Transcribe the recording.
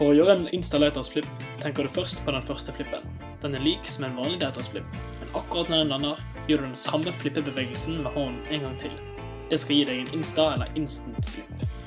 For å gjøre en Insta Lighthouse flip, tenker du først på den første flippen. Den er lik som en vanlig Lighthouse flip, men akkurat når den lander, gjør du den samme flippebevegelsen med hånden en gang til. Det skal gi deg en Insta eller Instant flip.